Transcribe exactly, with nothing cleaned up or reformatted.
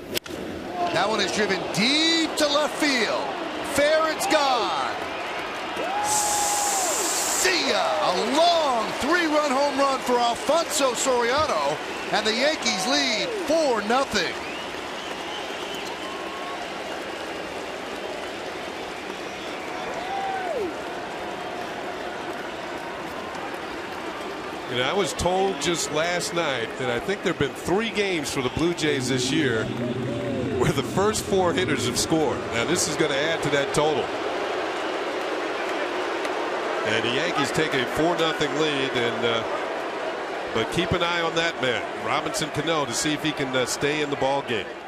That one is driven deep to left field. Fair, it's gone. See ya! A long three-run home run for Alfonso Soriano, and the Yankees lead four nothing. And I was told just last night that I think there have been three games for the Blue Jays this year where the first four hitters have scored. Now this is going to add to that total. And the Yankees take a four nothing lead, and uh, but keep an eye on that man, Robinson Cano, to see if he can uh, stay in the ball game.